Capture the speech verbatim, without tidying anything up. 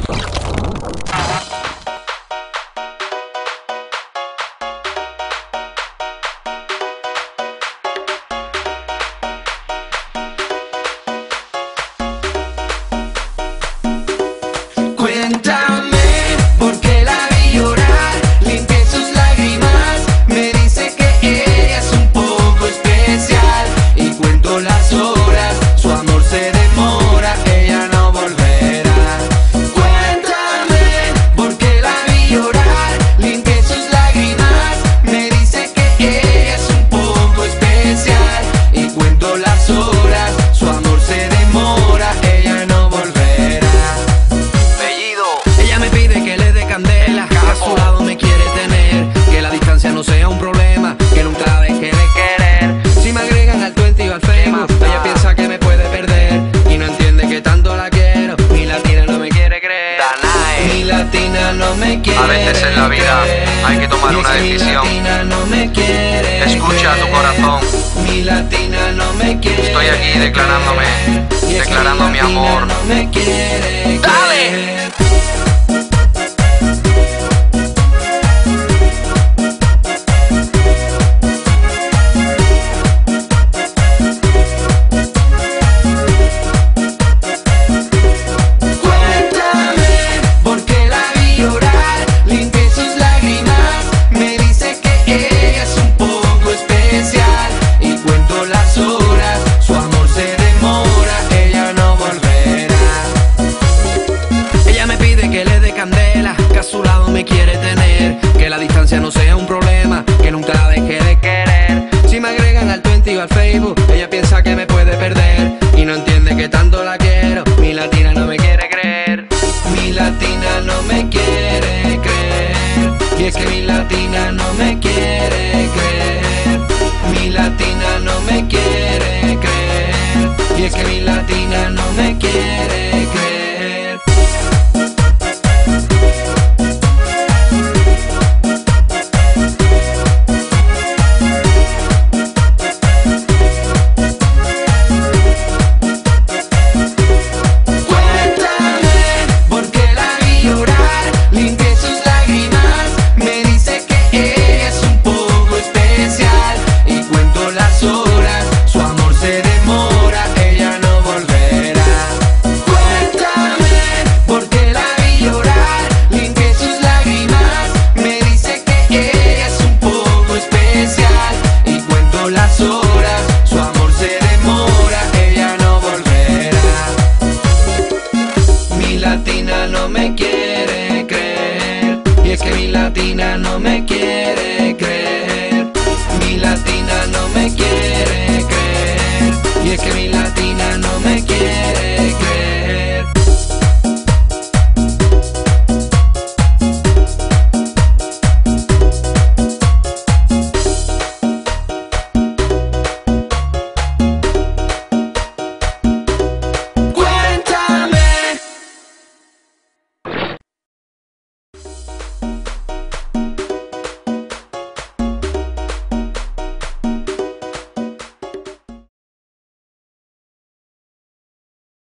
Cuéntame por qué la vi llorar, limpié sus lágrimas, me dice que ella es un poco especial y cuento las horas, su amor se demora, ella no volverá. Cuéntame por qué la vi llorar, limpié sus lágrimas, me dice que ella es un poco especial y cuento las horas, su amor se demora, ella no volverá. Ella me pide que le dé candela, que a su lado me quiere tener, que la distancia no sea un problema, que nunca deje de querer. Si me agregan al veinte o al Facebook, ella piensa que me puede perder y no entiende que tanto la quiero. Mi latina no me quiere creer, mi latina no me quiere. A veces en la vida hay que tomar una decisión. Mi latina no me quiere. Escucha a tu corazón. Mi latina no me quiere. Estoy aquí declarándome, declarando mi amor. No me quiere. ¡Dale!